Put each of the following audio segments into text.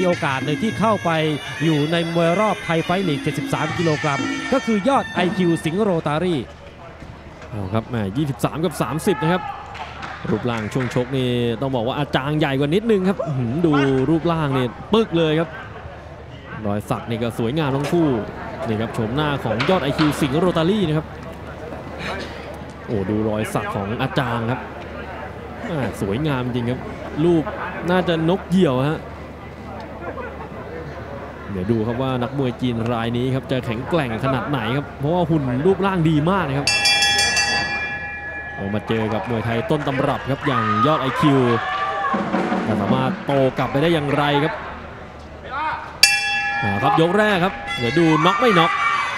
มีโอกาสเลยที่เข้าไปอยู่ในมวยรอบไทยไฟท์ลีก73กิโลกรัมก็คือยอด IQ สิงห์โรตารี่ครับแหม23กับ30นะครับรูปร่างช่วงชกนี่ต้องบอกว่าอาจารย์ใหญ่กว่านิดนึงครับดูรูปร่างนี่ปึกเลยครับรอยสักนี่ก็สวยงามทั้งคู่นี่ครับโฉมหน้าของยอด IQ สิงห์โรตารี่นะครับโอ้ดูรอยสักของอาจารย์ครับสวยงามจริงครับรูปน่าจะนกเหยี่ยวฮะเดี๋ยวดูครับว่านักมวยจีนรายนี้ครับจะแข็งแกร่งขนาดไหนครับเพราะว่าหุ่นรูปร่างดีมากนะครับมาเจอกับมวยไทยต้นตำรับครับอย่างยอด IQ จะสามารถโตกลับไปได้อย่างไรครับครับยกแรกครับเดี๋ยวดูน็อกไม่น็อก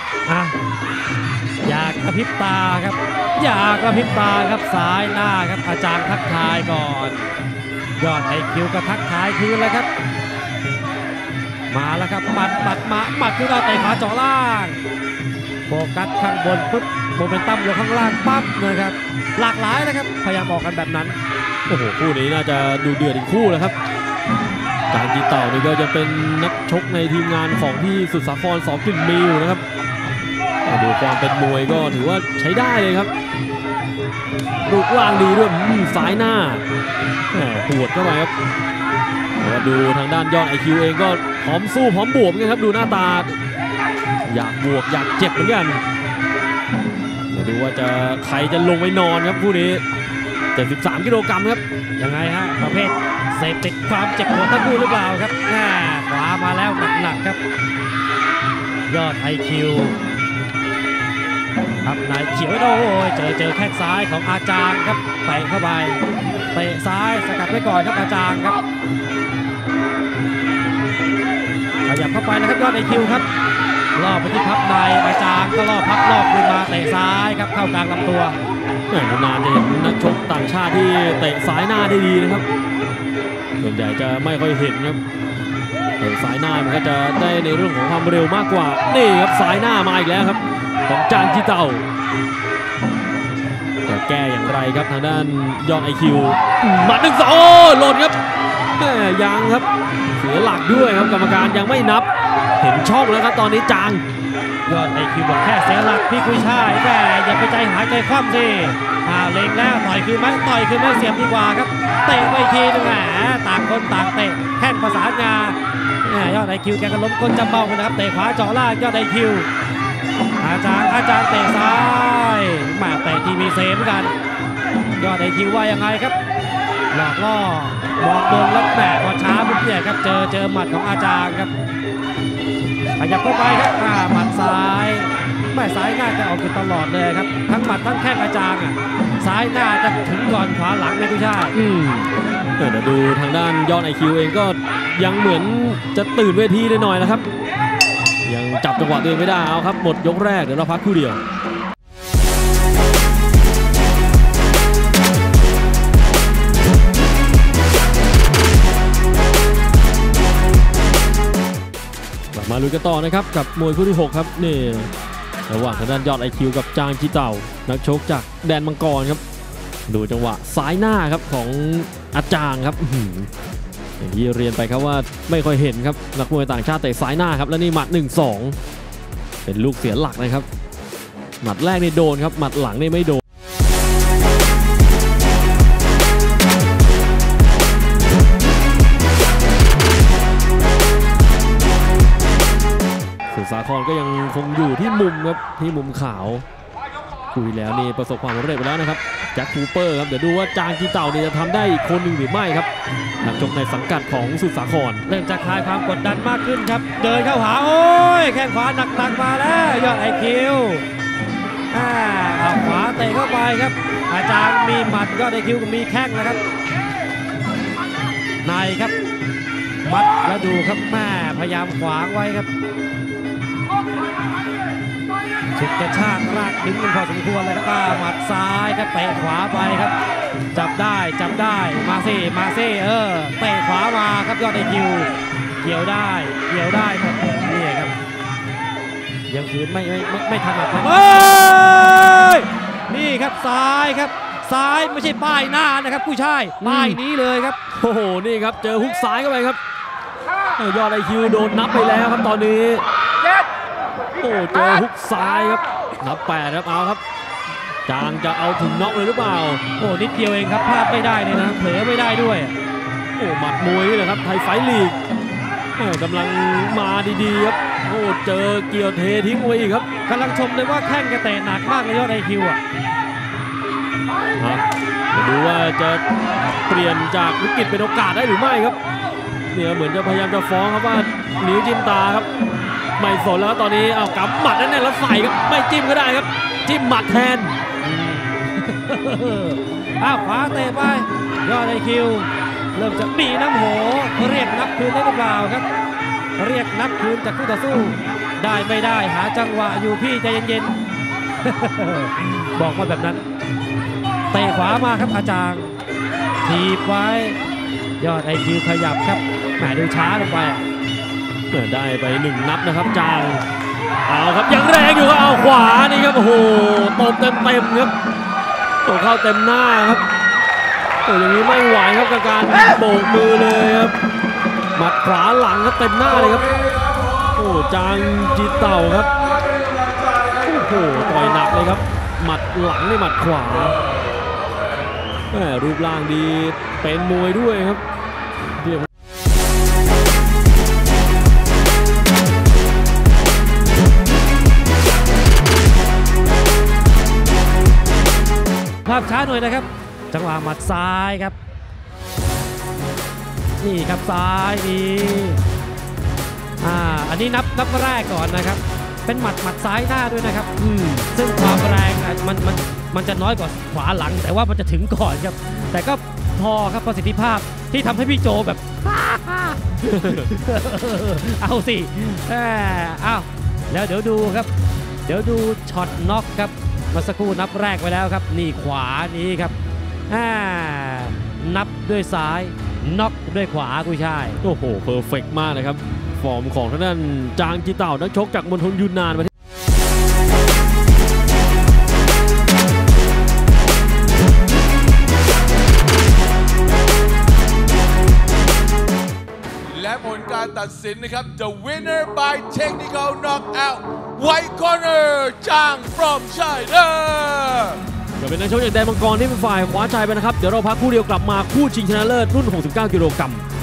อยากกระพริบตาครับอยากกระพริบตาครับซ้ายหน้าครับอาจารย์ทักทายก่อนยอด IQ ก็ทักทายคืนแล้วครับมาแล้วครับหมัดขึ้นมาเตะขวาเจาะล่างโฟกัสข้างบนปุ๊บโมเมนตัมลงข้างล่างปั๊บนะครับหลากหลายนะครับพยายามออกกันแบบนั้นโอ้โหคู่นี้น่าจะดูเดือดอีกคู่แล้วครับจางจีเต่านี่ก็จะเป็นนักชกในทีมงานของพี่สุดสาครส.กลิ่นมีอยู่นะครับดูความเป็นมวยก็ถือว่าใช้ได้เลยครับรูปร่างดีด้วยซ้ายหน้าปวดเข้าไปครับดูทางด้านยอด IQ เองก็พร้อมสู้พร้อมบวกกันครับดูหน้าตาอยากบวกอยากเจ็บเหมือนกันดูว่าใครจะลงไปนอนครับคู่นี้73กิโลกรัมครับยังไงฮะประเภทเสพติดความเจ็บปวดทั้งคู่หรือเปล่าครับขวามาแล้วหนักครับยอด IQ ครับนายเขียวโอ้ยเจอแข้งซ้ายของอาจารย์ครับเตะเข้าไปเตะซ้ายสกัดไว้ก่อนครับอาจารย์ครับขยับเข้าไปนะครับยอด IQ ครับรอบไปที่พับในอาจารย์ก็รอบพับรอบขึ้นมาเตะซ้ายครับเข้ากลางลำตัวนานจะเห็นนักชกต่างชาติที่เตะซ้ายหน้าได้ดีนะครับส่วนใหญ่จะไม่ค่อยเห็นครับเตะซ้ายหน้ามันก็จะได้ในเรื่องของความเร็วมากกว่านี่ครับซ้ายหน้ามาอีกแล้วครับของจางจีเต่าจะแก้อย่างไรครับทางด้านยอด IQ หมัด1-2หล่นครับยังครับเสียหลักด้วยครับกรรมการยังไม่นับเห็นช่องแล้วครับตอนนี้จางยอด IQ บอกแค่เสียหลักพี่กุยช่ายแม่อย่าไปใจหายใจคว่ำสิเล็งแล้วต่อยคืนไหมเสียบดีกว่าครับเตะไปทีนึงต่างคนต่างเตะแข้งประสานงายอด IQ แกก็ล้มก้นจำเบ้ากันนะครับเตะขวาเจาะล่างยอด IQอาจารย์เตะซ้ายมาเตะทีวีเซเหมือนกันยอด IQ ว่ายังไงครับหลอกล่อมองบนแล้วแหมพอช้าปุ๊บเนี่ยครับเจอหมัดของอาจารย์ครับขยับเข้าไปครับหมัดซ้ายไม่ซ้ายหน้าจะออกอยู่ตลอดเลยครับทั้งหมัดทั้งแข้งอาจารย์ซ้ายหน้าจะถึงก่อนขวาหลังเลยพี่ชายเดี๋ยวดูทางด้านยอด IQ เองก็ยังเหมือนจะตื่นเวทีหน่อยนะครับยังจับจังหวะตัวเองไม่ได้เอาครับหมดยกแรกเดี๋ยวเราพักคู่เดียวมาลุยกันต่อนะครับกับมวยคู่ที่6ครับนี่ระหว่างทางด้านยอด IQ กับจางจีเต่านักชกจากแดนมังกรครับดูจังหวะซ้ายหน้าครับของอาจารย์ครับอย่างที่เรียนไปครับว่าไม่ค่อยเห็นครับนักมวยต่างชาติเตะซ้ายหน้าครับแล้วนี่หมัด 1-2เป็นลูกเสียหลักนะครับหมัดแรกนี่โดนครับหมัดหลังนี่ไม่โดนสุดสาครก็ยังคงอยู่ที่มุมครับที่มุมขาวคุยแล้วนี่ประสบความสำเร็จไปแล้วนะครับแจ็คคูเปอร์ครับเดี๋ยวดูว่าจางจีเต่านี่จะทำได้อีกคนหนึ่งหรือไม่ครับนักชกในสังกัดของสุดสาครเริ่มจะคลายความกดดันมากขึ้นครับเดินเข้าหาโอ้ยแข้งขวาหนักมาแล้วยอด IQ เอาขวาเตะเข้าไปครับอาจารย์มีหมัดยอด IQ ก็มีแข้งนะครับในครับมัดแล้วดูครับแม่พยายามขวางไว้ครับฉุดกระชากรากดึงกันพอสมควรเลยครับหมัดซ้ายครับเตะขวาไปครับจับได้มาสิเตะขวามาครับยอด IQ เกี่ยวได้ครับนี่ครับยังคืนไม่ถนัดนี่ครับซ้ายครับซ้ายไม่ใช่ป้ายหน้านะครับผู้ชายป้ายนี้เลยครับโอ้โหนี่ครับเจอฮุกซ้ายเข้าไปครับยอดไอคิวโดนนับไปแล้วครับตอนนี้โอ้เจอฮุกซ้ายครับนับ8ครับเอาครับจางจะเอาถึงน็อกเลยหรือเปล่าโอ้นิดเดียวเองครับพลาดไม่ได้เลยนะเผลอไม่ได้ด้วยโอ้หมัดมวยนี่แหละครับไทยไฟท์ลีกกำลังมาดีๆครับโอ้เจอเกี่ยวเททิ้งไว้อีกครับกำลังชมเลยว่าแข้งกระเตะหนักมากเลยยอดไอคิวมาดูว่าจะเปลี่ยนจากวิกฤตเป็นโอกาสได้หรือไม่ครับเนี่ยเหมือนจะพยายามจะฟ้องครับว่านิ้วจิ้มตาครับไม่สนแล้วตอนนี้เอากำหมัดนั่นแน่แล้วใส่ครับไม่จิ้มก็ได้ครับจิ้มหมัดแทนขวาเตะไปยอดไอคิวเริ่มจะมีน้ำโหเรียกนับคืนได้หรือเปล่าครับเรียกนับคืนจากคู่ต่อสู้ได้ไม่ได้หาจังหวะอยู่พี่ใจเย็นๆบอกมาแบบนั้นเตะขวามาครับอาจารย์ถีบไว้ยอดไอคิวขยับครับแหมดูช้าลงไปได้ไป1นับนะครับจางเอาครับยังแรงอยู่ครับเอาขวานี่ครับโอ้โหตบเต็มครับตบเข้าเต็มหน้าครับโอ้อย่างนี้ไม่ไหวครับกับการโบกมือเลยครับหมัดขวาหลังครับเต็มหน้าเลยครับโอ้จางจีเต่าครับโอ้โหต่อยหนักเลยครับหมัดหลังในหมัดขวารูปร่างดีเป็นมวยด้วยครับภาพช้าหน่อยนะครับจังหวะหมัดซ้ายครับนี่ครับซ้ายนี่อันนี้นับแรกก่อนนะครับเป็นหมัดซ้ายหน้าด้วยนะครับซึ่งความแรงมันจะน้อยกว่าขวาหลังแต่ว่ามันจะถึงก่อนครับแต่ก็พอครับประสิทธิภาพที่ทำให้พี่โจแบบ เอาสิเอาแล้วเดี๋ยวดูครับเดี๋ยวดูช็อตน็อกครับมาสักครู่นับแรกไปแล้วครับนี่ขวานี้ครับนับด้วยซ้ายน็อกด้วยขวากุยช่ายโอ้โหเพอร์เฟกต์มากนะครับฟอร์มของทางด้านจางจีเต่านักชกจากมณฑลยูนนานประเทศและผลการตัดสินนะครับ The winner by technical knockout White Corner จาง from China จะเป็นนักชกจากแดนมังกรที่เป็นฝ่ายคว้าชัยไปนะครับเดี๋ยวเราพักคู่เดียวกลับมาคู่ชิงชนะเลิศรุ่น69 กิโลกรัม